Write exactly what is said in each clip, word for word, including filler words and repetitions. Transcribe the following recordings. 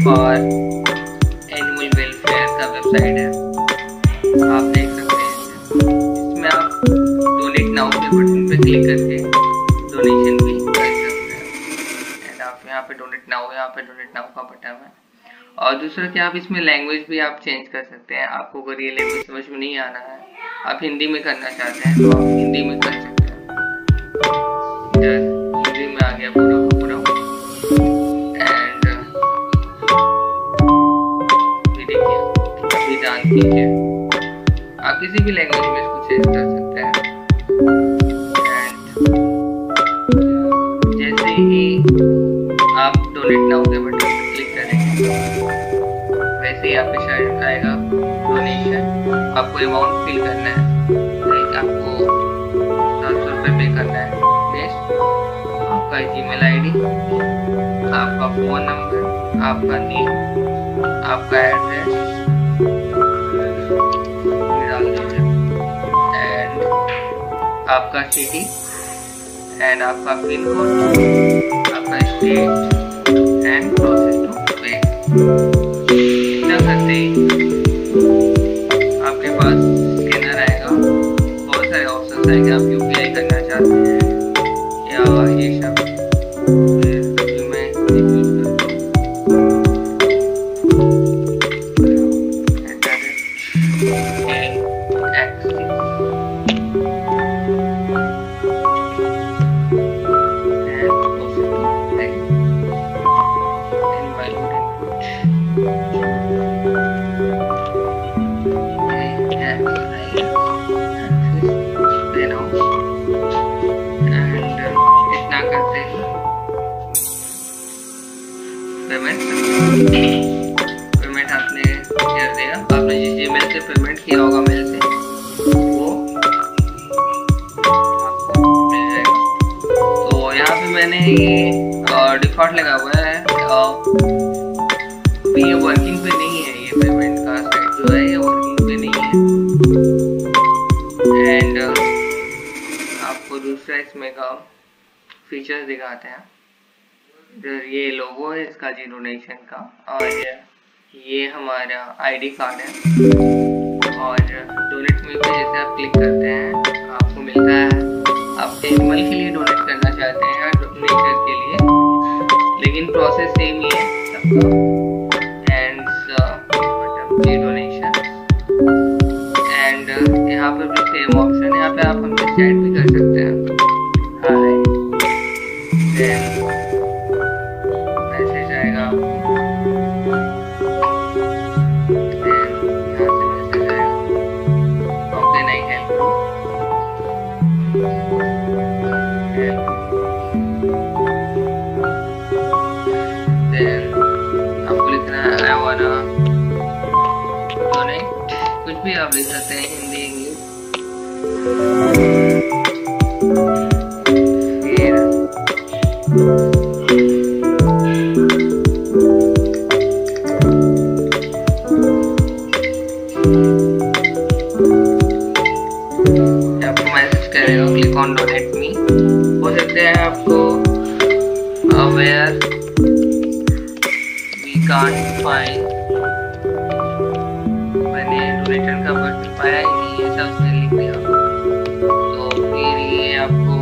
For animal welfare का website है, आप देख सकते हैं। इसमें आप डोनेट नाउ के बटन पे क्लिक करके डोनेशन भी कर सकते हैं। एंड आप यहाँ पे डोनेट नाउ यहाँ पे डोनेट नाउ का बटन है। और दूसरा क्या, आप इसमें लैंग्वेज भी आप चेंज कर सकते हैं। आपको अगर ये लैंग्वेज समझ में नहीं आना है, आप हिंदी में करना चाहते हैं तो आप हिंदी में कर सकते हैं। हिंदी में आ गया पूरा का पूरा। एंड देखिए अभी ध्यान कीजिए, आप किसी भी लैंग्वेज में इसको चेंज कर सकते हैं। एंड जैसे ही आप डोनेट नाउ के बटन पर क्लिक करेंगे वैसे ही आपके शायद आएगा डोनेशन। आपको अमाउंट फिल करना है, लाइक आपको सात सौ रुपये पे करना है। नेक्स्ट आपका जीमेल आईडी, आपका फ़ोन नंबर, आपका नेम, आपका एड्रेस डाल दीजिए, एंड आपका सिटी एंड आपका पिन कोड, आपका state and process to pay. इतना करते ही आपके पास स्कैनर आएगा, बहुत सारे ऑप्शन आएंगे। आप यूपीआई करना चाहते हैं या ये सब, फिर मैं यूज करता हूँ पेमेंट पेमेंट आपने कर दिया। आपने जिस जीमेल से पेमेंट किया होगा मेल से, वो आपको मिल जाएगा। तो यहाँ पे मैंने ये डिफॉल्ट लगा हुआ है, ये वर्किंग पे नहीं है। ये पेमेंट का साइट जो है ये वर्किंग पे नहीं है। एंड आपको दूसरा इसमें का फीचर्स दिखाते हैं। ये लोगो है इसका जी डोनेशन का, और ये हमारा आईडी कार्ड है। और डोनेट में पे जैसे आप क्लिक करते हैं आपको मिलता है, आप एनिमल के लिए डोनेट करना चाहते हैं या नेचर के लिए, लेकिन प्रोसेस सेम ही है सबका। एंड जी डोनेशन, एंड यहाँ पर भी सेम ऑप्शन है। यहाँ पे आप हमसे चैट भी कर सकते हैं, हाय मैसेज आएगा आपको, यहाँ से मैसेज आएगा, how can I help you, then आपको लिखना है आई वांना डोनेट, कुछ भी आप लिख सकते हैं, हिंदी इंग्लिश। फिर आपको मैसेज करेगा क्लिक ऑन डोनेट मी। हो सकता है आपको वेयर वी कांट फाइंड, मैंने डोनेशन का बटन पाया ही नहीं, ऐसा उसने लिख दिया। तो फिर ये आपको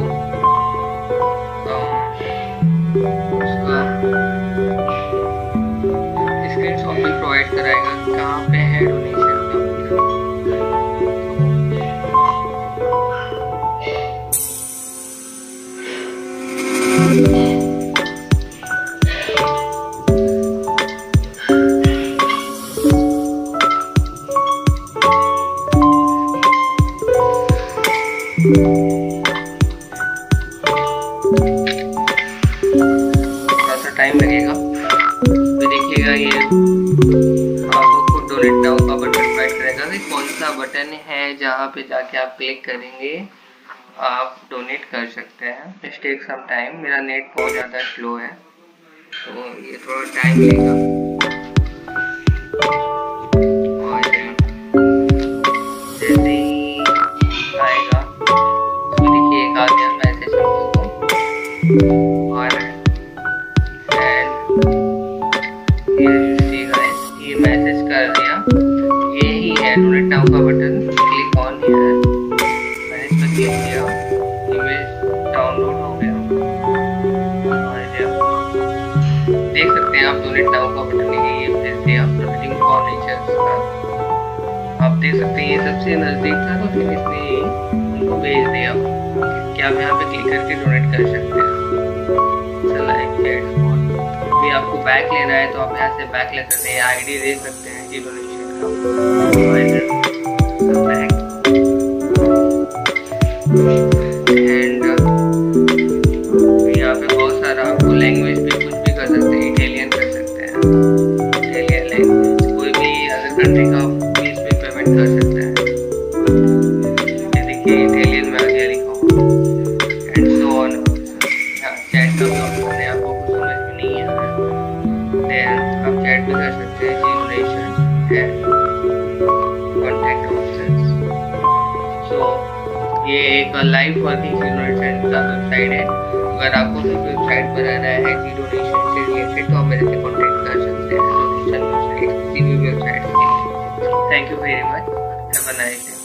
उसका स्क्रीनशॉट भी प्रोवाइड कराएगा कहाँ पे है डोनेशन का। थोड़ा सा टाइम लगेगा, तो देखिएगा ये आपको डोनेट नाउ का बटन प्रोवाइड करेगा कि कौन सा बटन है जहाँ पे जाके आप क्लिक करेंगे आप डोनेट कर सकते हैं। इट टेक सम टाइम, मेरा नेट बहुत ज़्यादा स्लो है तो ये थोड़ा टाइम लेगा। और जैसे ही आएगा तो देखिए एक आ गया मैसेज हमको, और एंड नाउ का बटन, क्लिक ऑन हियर। मैंने इस पर क्लिक किया, इमेज डाउनलोड हो गया और देख सकते हैं आप डोनेट नाउ का बटन है, ये फिर से आप डोनेटिंग फॉर नेचर का आप देख सकते हैं ये सबसे नज़दीक था तो फिर इसने उनको भेज दिया कि आप यहाँ पे क्लिक करके डोनेट कर सकते हैं। भी आपको बैक लेना है तो आप यहाँ से बैक ले सकते हैं, आईडी दे सकते हैं जी डोनेशन का बैक एंड यहाँ पे बहुत सारा आपको लैंग्वेज भी कुछ भी कर सकते हैं, इटालियन कर सकते हैं, इटालियन लैंग्वेज कोई भी अदर कंट्री का भी इस पे पेमेंट कर सकते हैं। ये देखिए इटालियन में आ गया लिखा एंड सो ऑन। यहाँ चैट का भी ऑप्शन है, आपको कुछ समझ में नहीं आ रहा देन आप चैट भी कर सकते हैं G donation and contact options. So ये एक लाइव वर्किंग जी डोनेशन का वेबसाइट है। अगर आपको भी वेबसाइट बनाना है जी डोनेशन से रिलेटेड तो आप मेरे से कॉन्टैक्ट कर सकते हैं डोनेशन वेबसाइट किसी भी वेबसाइट के लिए। Thank you very much, have a nice day.